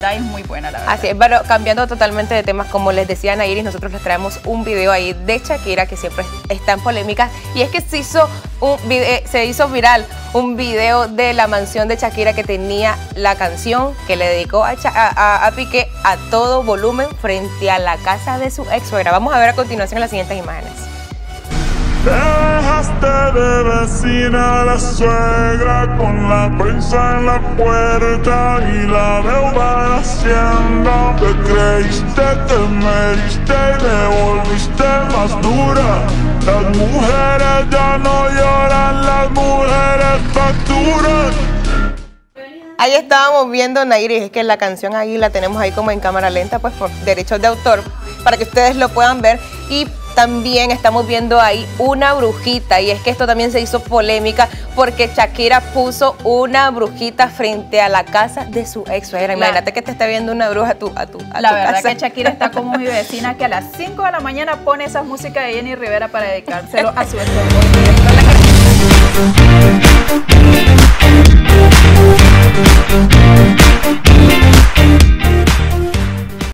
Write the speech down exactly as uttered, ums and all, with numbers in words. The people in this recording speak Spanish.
Está es muy buena, la verdad. Así es, pero cambiando totalmente de temas, como les decía Ana Iris, nosotros les traemos un video ahí de Shakira que siempre está en polémica, y es que se hizo, un video, se hizo viral un video de la mansión de Shakira que tenía la canción que le dedicó a, a, a, a Piqué a todo volumen frente a la casa de su ex suegra. Vamos a ver a continuación las siguientes imágenes. Te dejaste de vecina a la suegra con la prensa en la puerta y la deuda en Hacienda. Te creíste, te mediste y le volviste más dura. Las mujeres ya no lloran, las mujeres facturan. Ahí estábamos viendo, Nairis, es que la canción ahí la tenemos ahí como en cámara lenta, pues por derechos de autor, para que ustedes lo puedan ver. Y también estamos viendo ahí una brujita, y es que esto también se hizo polémica porque Shakira puso una brujita frente a la casa de su ex suegra. Imagínate que te está viendo una bruja a tu, a tu, a La tu verdad casa. que Shakira está como mi vecina que a las cinco de la mañana pone esa música de Jenny Rivera para dedicárselo a su esposo.